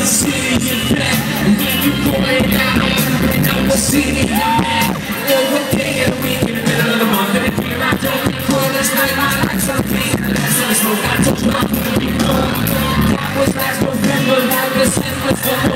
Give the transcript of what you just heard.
the city in back. And when you pull it out, I know what city you're at. One day a week in the middle of the month, and here I don't recall this night. My life's on peace, and that's on the smoke. I told you I'm gonna be gone. That was last November, now December.